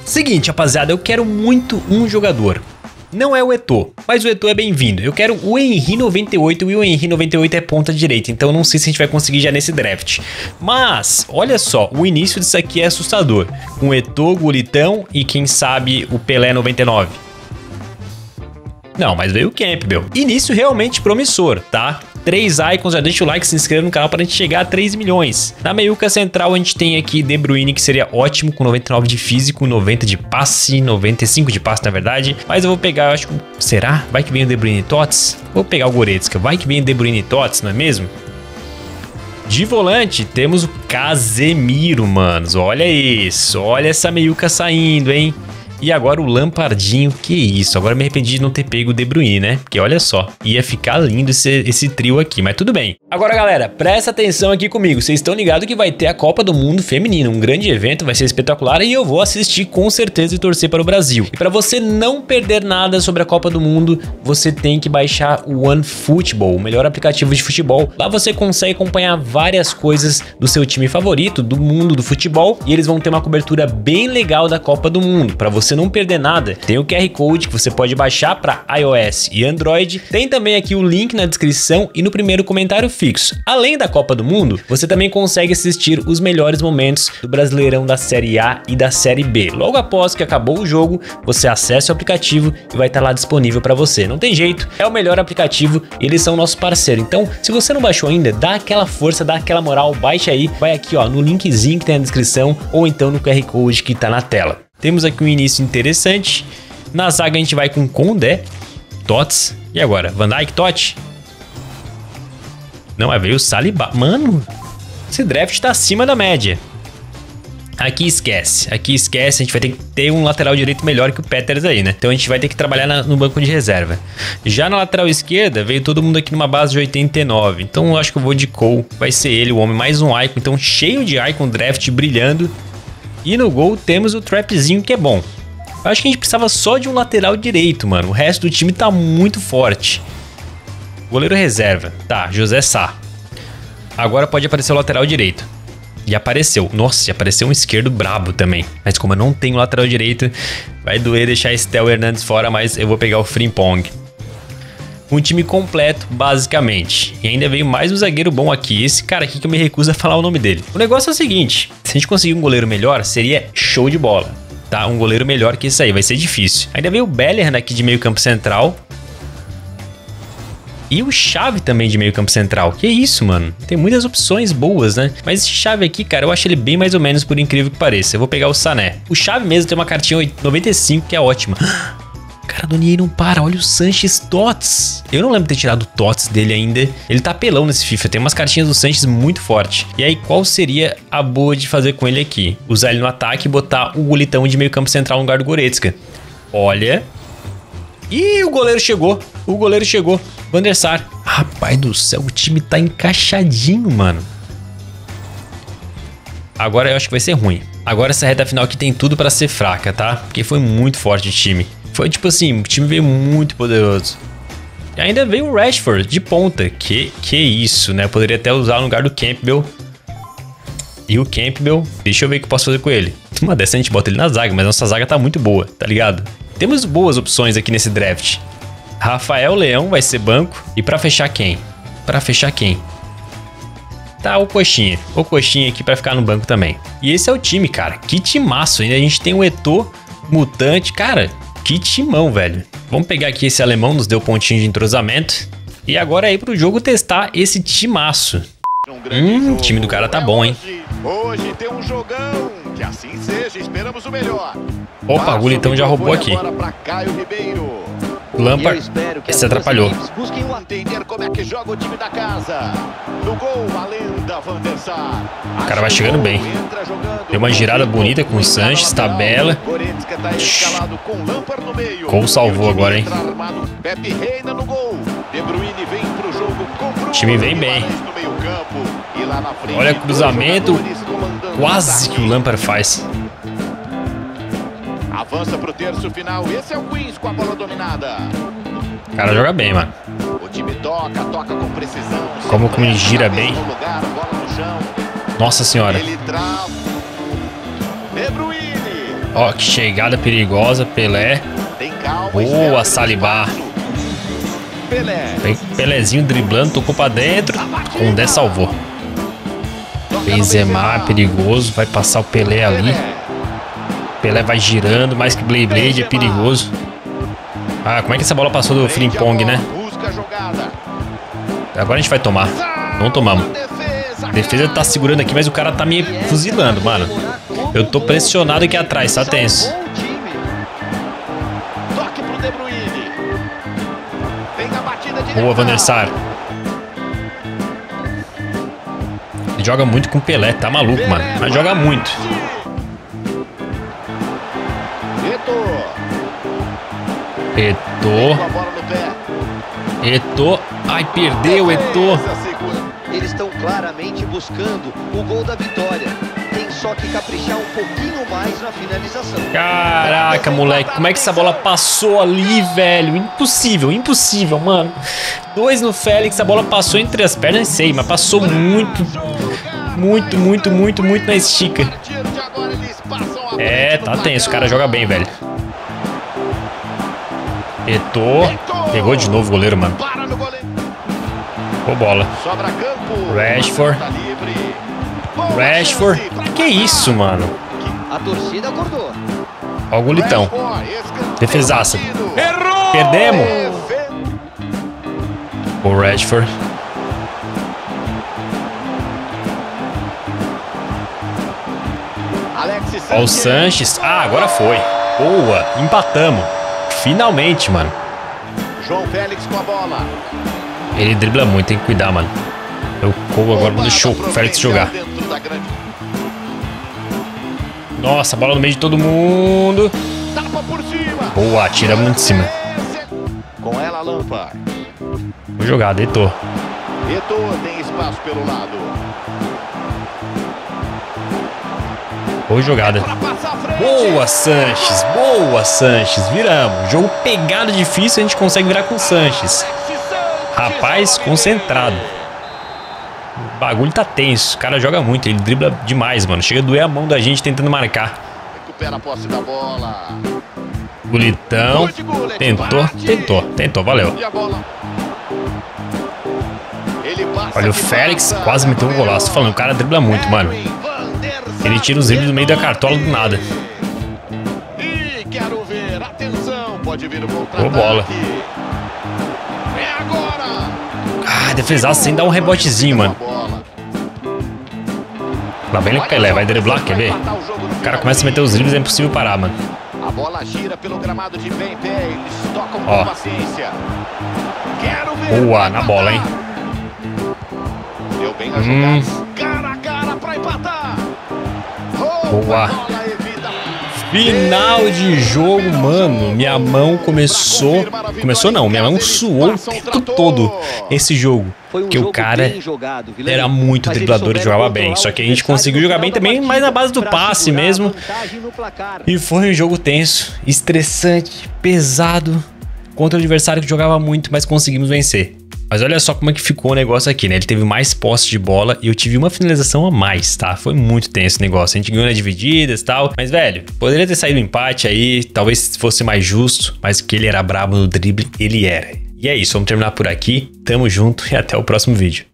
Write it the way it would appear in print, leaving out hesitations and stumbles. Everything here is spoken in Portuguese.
Seguinte, rapaziada, eu quero muito um jogador. Não é o Eto'o, mas o Eto'o é bem-vindo. Eu quero o Henry 98 e o Henry 98 é ponta direita, então não sei se a gente vai conseguir já nesse draft. Mas, olha só, o início disso aqui é assustador. Com o Eto'o, Gulitão e quem sabe o Pelé 99. Não, mas veio o Campbell. Início realmente promissor, tá? 3 icons, já deixa o like, se inscreva no canal pra gente chegar a 3 milhões. Na meiuca central a gente tem aqui De Bruyne, que seria ótimo, com 99 de físico, 90 de passe, 95 de passe na verdade. Mas eu vou pegar, eu acho que... Será? Vai que vem o De Bruyne Tots? Vou pegar o Goretzka, vai que vem o De Bruyne Tots, não é mesmo? De volante, temos o Casemiro, manos. Olha isso, olha essa meiuca saindo, hein? E agora o Lampardinho, que isso, agora me arrependi de não ter pego o De Bruyne, né? Porque olha só, ia ficar lindo esse trio aqui, mas tudo bem. Agora, galera, presta atenção aqui comigo, vocês estão ligados que vai ter a Copa do Mundo Feminino, um grande evento, vai ser espetacular e eu vou assistir com certeza e torcer para o Brasil. E para você não perder nada sobre a Copa do Mundo, você tem que baixar o OneFootball, o melhor aplicativo de futebol. Lá você consegue acompanhar várias coisas do seu time favorito, do mundo do futebol, e eles vão ter uma cobertura bem legal da Copa do Mundo, para você não perder nada. Tem o QR Code que você pode baixar para iOS e Android. Tem também aqui o link na descrição e no primeiro comentário fixo. Além da Copa do Mundo, você também consegue assistir os melhores momentos do Brasileirão da Série A e da Série B. Logo após que acabou o jogo, você acessa o aplicativo e vai estar lá disponível para você. Não tem jeito, é o melhor aplicativo e eles são nosso parceiro. Então, se você não baixou ainda, dá aquela força, dá aquela moral, baixa aí, vai aqui ó, no linkzinho que tem na descrição ou então no QR Code que tá na tela. Temos aqui um início interessante. Na zaga a gente vai com Condé, Tots. E agora? Van Dijk, Totti? Não, veio o Saliba. Mano, esse draft tá acima da média. Aqui esquece. Aqui esquece. A gente vai ter que ter um lateral direito melhor que o Peters aí, né? Então a gente vai ter que trabalhar no banco de reserva. Já na lateral esquerda, veio todo mundo aqui numa base de 89. Então eu acho que eu vou de Cole. Vai ser ele, o homem. Mais um icon. Então cheio de icon, draft brilhando. E no gol temos o Trapzinho, que é bom. Eu acho que a gente precisava só de um lateral direito, mano. O resto do time tá muito forte. Goleiro reserva. Tá, José Sá. Agora pode aparecer o lateral direito. E apareceu. Nossa, já apareceu um esquerdo brabo também. Mas como eu não tenho lateral direito, vai doer deixar Estel Hernandes fora, mas eu vou pegar o Frimpong. Um time completo, basicamente. E ainda veio mais um zagueiro bom aqui. Esse cara aqui que eu me recuso a falar o nome dele. O negócio é o seguinte. Se a gente conseguir um goleiro melhor, seria show de bola. Tá? Um goleiro melhor que esse aí. Vai ser difícil. Ainda veio o Bellingham aqui de meio campo central. E o Xavi também de meio campo central. Que isso, mano. Tem muitas opções boas, né? Mas esse Xavi aqui, cara, eu acho ele bem mais ou menos, por incrível que pareça. Eu vou pegar o Sané. O Xavi mesmo tem uma cartinha 95 que é ótima. Cara, do Nier não para, olha o Sanches Tots. Eu não lembro de ter tirado o Tots dele ainda. Ele tá apelão nesse FIFA, tem umas cartinhas do Sanches muito forte. E aí, qual seria a boa de fazer com ele aqui? Usar ele no ataque e botar o Gulitão de meio campo central no lugar do Goretzka. Olha. Ih, o goleiro chegou. O goleiro chegou. Van der Sar. Rapaz do céu, o time tá encaixadinho, mano. Agora eu acho que vai ser ruim. Agora essa reta final aqui tem tudo pra ser fraca, tá? Porque foi muito forte o time. Foi tipo assim, o time veio muito poderoso. E ainda veio o Rashford de ponta. Que isso, né? Eu poderia até usar no lugar do Campbell. E o Campbell, deixa eu ver o que eu posso fazer com ele. Uma dessa a gente bota ele na zaga, mas nossa zaga tá muito boa, tá ligado? Temos boas opções aqui nesse draft. Rafael Leão vai ser banco. E pra fechar quem? Pra fechar quem? Tá, o Coxinha. O Coxinha aqui pra ficar no banco também. E esse é o time, cara. Que timaço. Ainda a gente tem o Eto'o, Mutante. Cara... Que timão, velho. Vamos pegar aqui esse alemão, nos deu pontinho de entrosamento. E agora aí pro jogo testar esse timaço. O time do cara tá bom, hein? Hoje tem um jogão, que assim seja, esperamos o melhor. Opa, o Gulitão já roubou aqui. Lampard se atrapalhou. Busquem entender como é que joga o time da casa. No gol, a lenda Van der Sar. O cara vai chegando bem. Deu uma girada bonita com o Sanches, tabela. Cole salvou agora, hein? O time vem bem. Olha o cruzamento. Quase que o Lampard faz. Avança pro terço final. Esse é o Queens com a bola dominada. O cara joga bem, mano. O time toca com precisão. Como ele gira bem. Bola no chão. Nossa senhora. Ele trava. De Bruyne. Ó, que chegada perigosa, Pelé. Boa, Saliba. Pelézinho driblando, tocou pra dentro. Condé salvou. Benzema, perigoso. Vai passar o Pelé ali. Pelé vai girando, mais que Blade é perigoso. Ah, como é que essa bola passou do Frimpong, né? Agora a gente vai tomar. Não tomamos. A defesa tá segurando aqui, mas o cara tá me fuzilando, mano. Eu tô pressionado aqui atrás, tá tenso. Boa, Van der Sar. Ele joga muito com o Pelé, tá maluco, mano. Mas joga muito. Eto'o. Ai, perdeu, Eto'o. Eles estão claramente buscando o gol da vitória. Tem só que caprichar um pouquinho mais na finalização. Caraca, moleque, como é que essa bola passou ali, velho? Impossível, impossível, mano. 2 no Félix, a bola passou entre as pernas, não sei, mas passou muito na estica. É, tá tenso, o cara joga bem, velho. Eto'o. Pegou de novo o goleiro, mano. Boa bola. Rashford. Que isso, mano? A torcida acordou. Ó o golitão. Defesaça. Perdemos. O Rashford. Ó o Sanches. Ah, agora foi. Boa. Empatamos. Finalmente, mano. João Félix com a bola. Ele dribla muito, tem que cuidar, mano. Eu corro agora, não deixou o Félix jogar. Nossa, bola no meio de todo mundo. Boa, tira muito em cima. Com ela, Lampard. Vou jogar, Eto'o. Eto'o tem espaço pelo lado. Boa jogada. Boa, Sanches. Boa, Sanches. Viramos. Jogo pegado difícil, a gente consegue virar com o Sanches. Rapaz, concentrado. O bagulho tá tenso. O cara joga muito, ele dribla demais, mano. Chega a doer a mão da gente tentando marcar. Recupera a posse da bola. Golitão. Tentou, valeu. Olha o Félix, quase meteu um golaço. Tô falando, o cara dribla muito, mano. Ele tira os dribles do meio da cartola do nada. E quero ver, atenção, pode vir o boa bola. É agora. Ah, defesaço sem dar um rebotezinho, mano. Lá vem o Pelé, vai driblar, quer ver? O cara começa a meter os dribles, é impossível parar, mano. A bola gira pelo gramado de pé em pé, eles tocam com paciência. Quero ver. Boa, na bola, hein? Deu bem a jogada. Cara a cara pra empatar. Boa. Final de jogo, mano. Minha mão começou... Começou não, minha mão suou o tempo todo esse jogo. Porque o cara era muito driblador e jogava bem. Só que a gente conseguiu jogar bem também, mas na base do passe mesmo. E foi um jogo tenso, estressante, pesado. Contra o adversário que jogava muito, mas conseguimos vencer. Mas olha só como é que ficou o negócio aqui, né? Ele teve mais posse de bola e eu tive uma finalização a mais, tá? Foi muito tenso o negócio. A gente ganhou nas divididas e tal. Mas, velho, poderia ter saído um empate aí. Talvez fosse mais justo. Mas que ele era brabo no drible, ele era. E é isso, vamos terminar por aqui. Tamo junto e até o próximo vídeo.